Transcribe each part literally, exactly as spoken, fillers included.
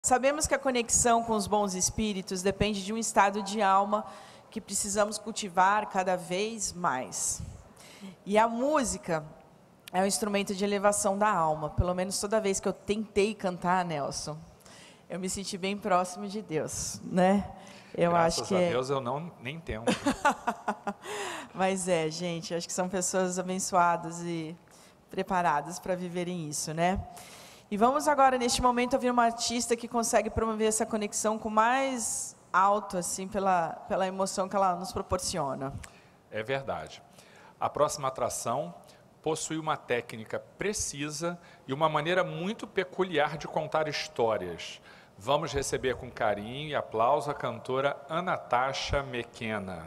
Sabemos que a conexão com os bons espíritos depende de um estado de alma que precisamos cultivar cada vez mais. E a música é um instrumento de elevação da alma. Pelo menos toda vez que eu tentei cantar, Nelson, eu me senti bem próximo de Deus, né? Eu Graças acho que a é... Deus eu não nem tento. Mas é, gente, acho que são pessoas abençoadas e preparadas para viverem isso, né? E vamos agora, neste momento, ouvir uma artista que consegue promover essa conexão com mais alto, assim, pela, pela emoção que ela nos proporciona. É verdade. A próxima atração possui uma técnica precisa e uma maneira muito peculiar de contar histórias. Vamos receber com carinho e aplauso a cantora Anatasha McKenna.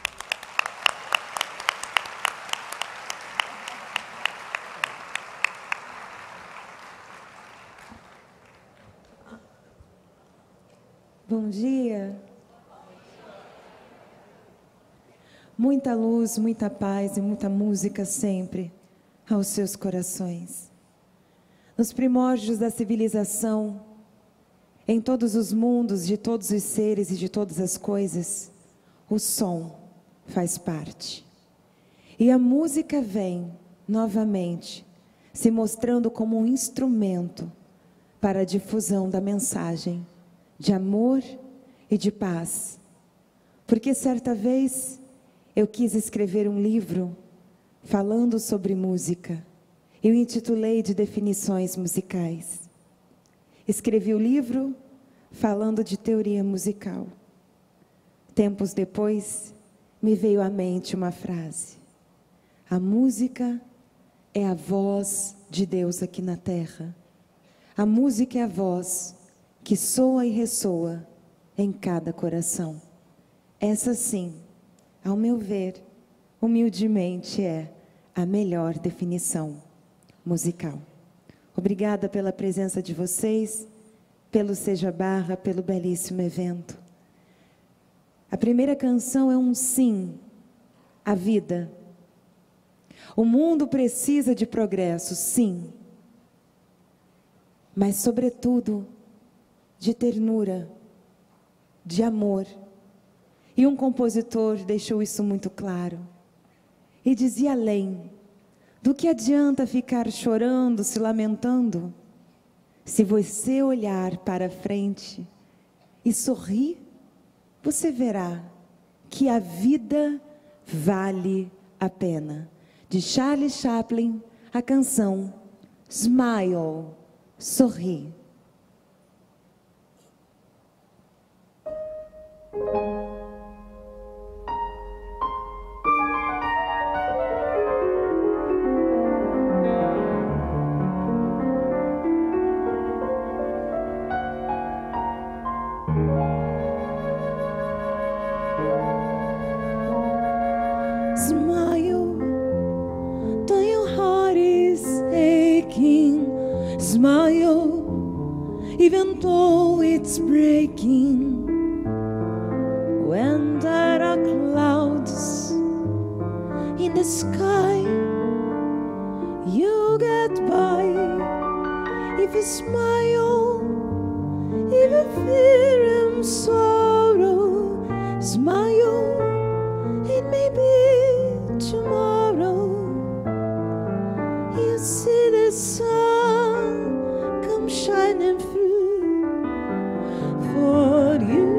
Bom dia. Muita luz, muita paz e muita música sempre aos seus corações. Nos primórdios da civilização, em todos os mundos, de todos os seres e de todas as coisas, o som faz parte. E a música vem, novamente, se mostrando como um instrumento para a difusão da mensagem de amor e de paz. Porque certa vez eu quis escrever um livro falando sobre música. Eu intitulei de definições musicais. Escrevi o livro falando de teoria musical. Tempos depois, me veio à mente uma frase: a música é a voz de Deus aqui na terra. A música é a voz que soa e ressoa em cada coração. Essa sim, ao meu ver, humildemente é a melhor definição musical. Obrigada pela presença de vocês, pelo Seja Barra, pelo belíssimo evento. A primeira canção é um sim à vida. O mundo precisa de progresso, sim, mas sobretudo de ternura, de amor. E um compositor deixou isso muito claro. E dizia além: do que adianta ficar chorando, se lamentando, se você olhar para frente e sorrir, você verá que a vida vale a pena. De Charlie Chaplin, a canção Smile, sorri. Smile, though your heart is aching. Smile, even though it's breaking. When there are clouds in the sky, you get by. If you smile, if you fear and sorrow, smile, it may be tomorrow. You see the sun come shining through for you.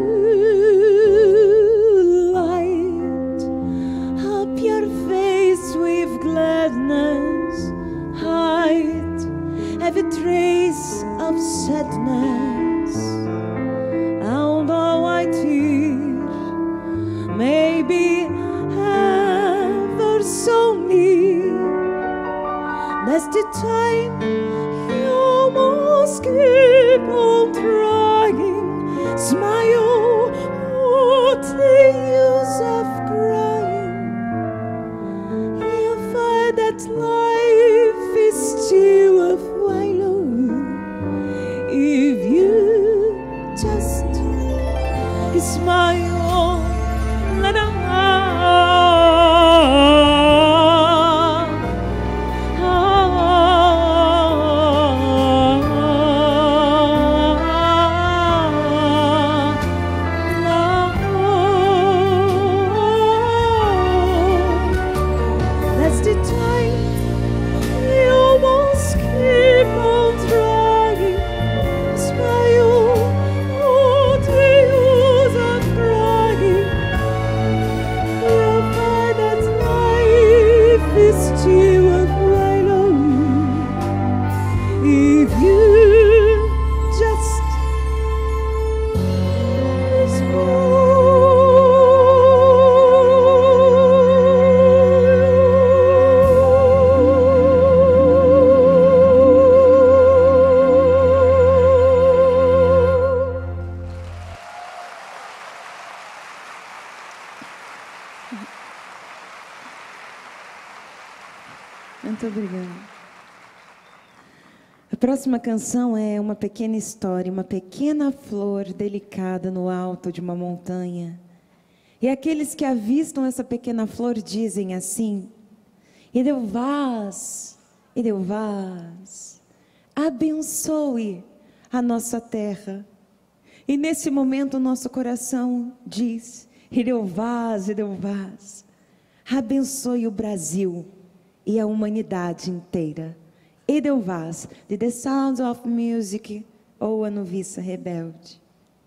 Gladness, hide every trace of sadness. Although I tear may be ever so near, that's the time you almost keep on trying. Smile, what's the use of crying? That life is still worthwhile if you just smile. La la la. Muito obrigada. A próxima canção é uma pequena história, uma pequena flor delicada no alto de uma montanha. E aqueles que avistam essa pequena flor dizem assim: Edelvaz, Edelvaz, abençoe a nossa terra. E nesse momento o nosso coração diz: Edelvaz, Edelvaz, abençoe o Brasil e a humanidade inteira. Edelvaz, de The Sound of Music, ou a noviça rebelde.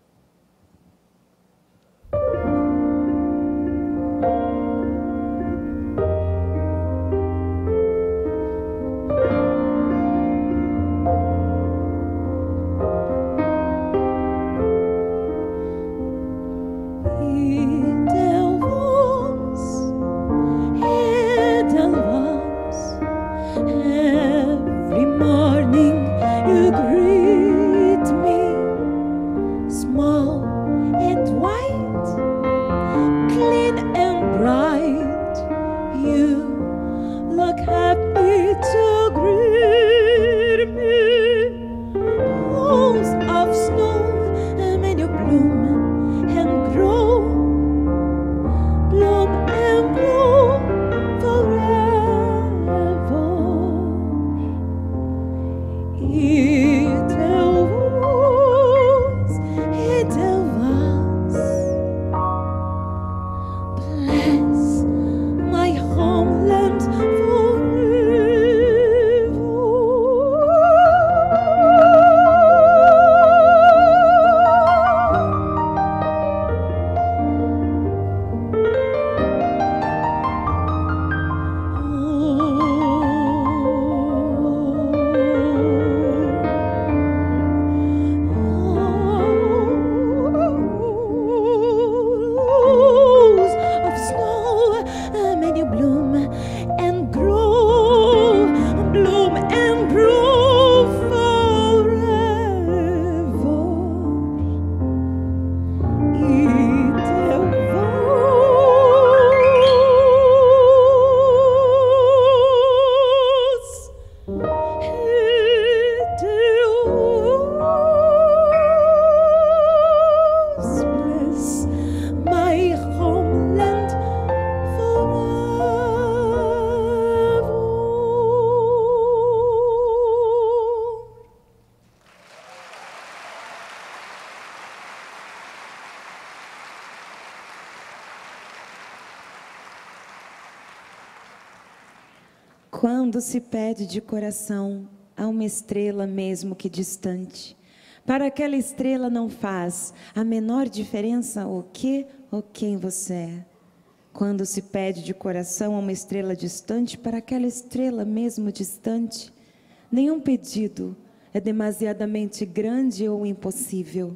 Quando se pede de coração a uma estrela mesmo que distante, para aquela estrela não faz a menor diferença o que ou quem você é. Quando se pede de coração a uma estrela distante, para aquela estrela mesmo distante, nenhum pedido é demasiadamente grande ou impossível.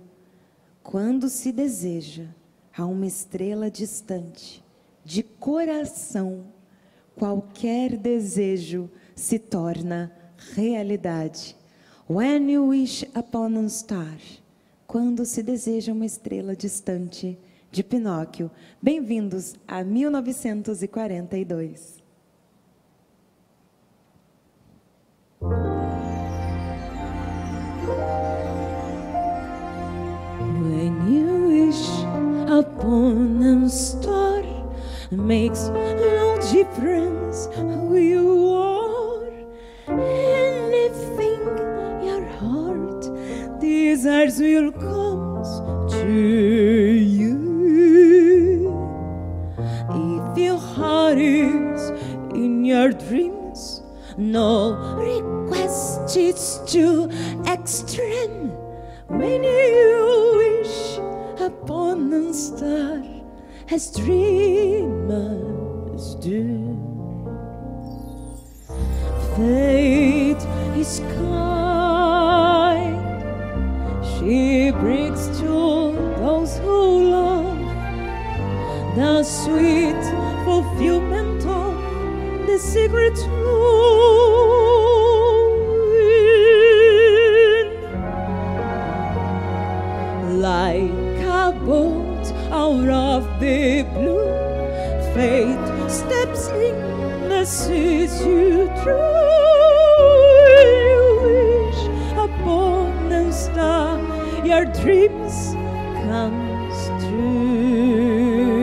Quando se deseja a uma estrela distante, de coração, qualquer desejo se torna realidade. When you wish upon a star. Quando se deseja uma estrela distante, de Pinóquio. Bem-vindos a mil novecentos e quarenta e dois. When you wish upon a star, makes no difference who you are. Anything your heart desires will come to you. If your heart is in your dreams, no request is too extreme. When you wish upon a star, as dreamers do, fate is kind. She brings to those who love the sweet fulfillment of the secret wind. Like a boat out of the blue, fate steps in promises you truly wish upon a star, your dreams comes true.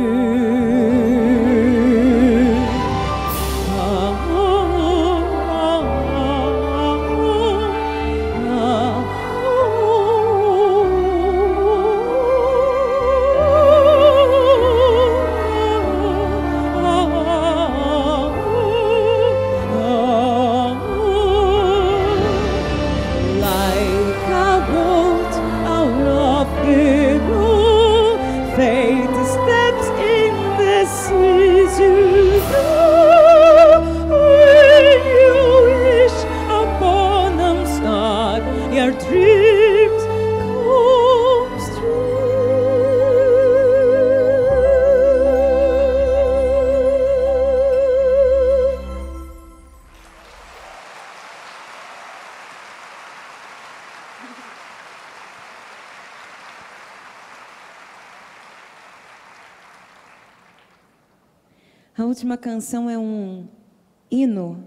A última canção é um hino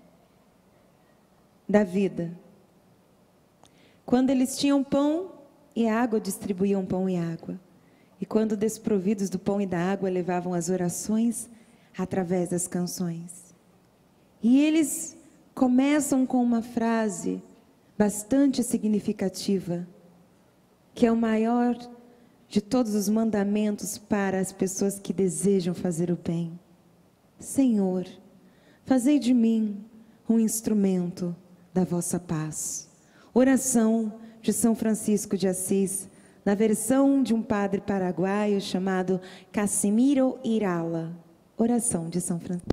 da vida. Quando eles tinham pão e água, distribuíam pão e água. E quando desprovidos do pão e da água, levavam as orações através das canções. E eles começam com uma frase bastante significativa, que é o maior de todos os mandamentos para as pessoas que desejam fazer o bem. Senhor, fazei de mim um instrumento da vossa paz. Oração de São Francisco de Assis, na versão de um padre paraguaio chamado Casimiro Irala. Oração de São Francisco.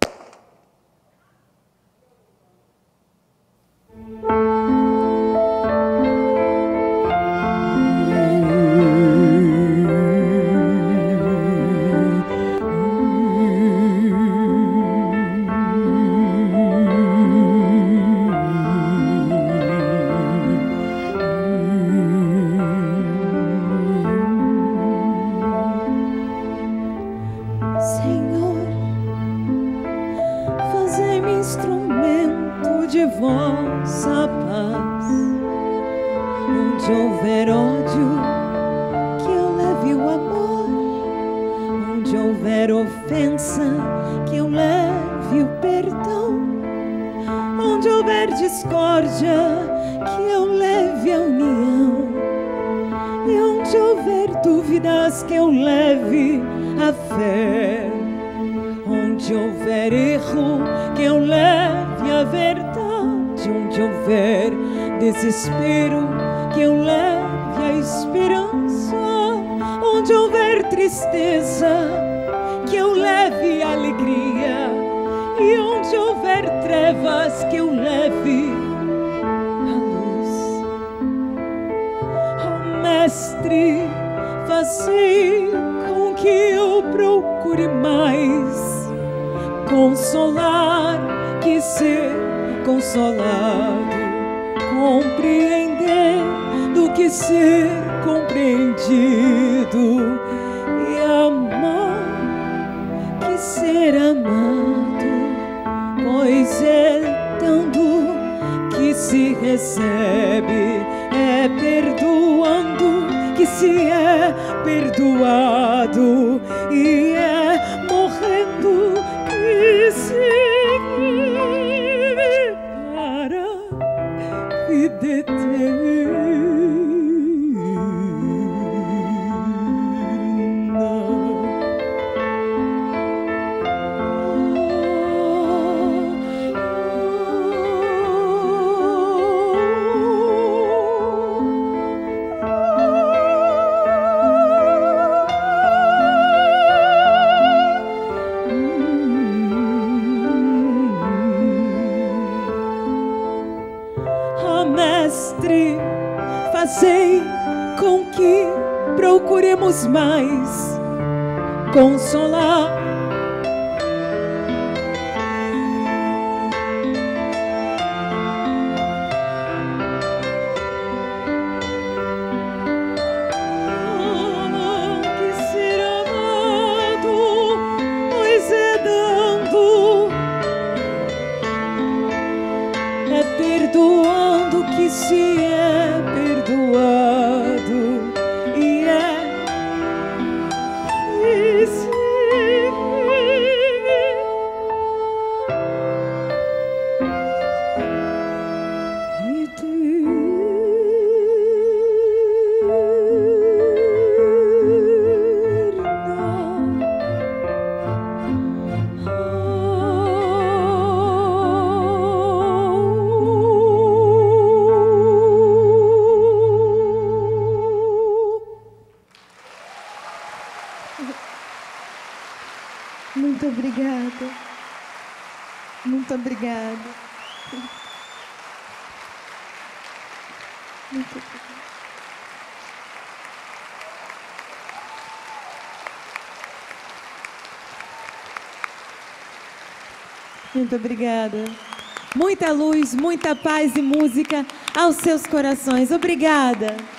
Desespero, que eu leve a esperança. Onde houver tristeza, que eu leve a alegria. E onde houver trevas, que eu leve a luz. Oh, Mestre, fazei com que eu procure mais consolar que ser consolado, compreender do que ser compreendido, e amar que ser amado, pois é dando que se recebe, é perdoando que se é perdoado, e é morrendo que se vive para vida eterna. Mestre, fazei com que procuremos mais consolar que ser amado, pois é dando Muito obrigada. Muito obrigada. Muito obrigada. Muito obrigada. Muita luz, muita paz e música aos seus corações. Obrigada.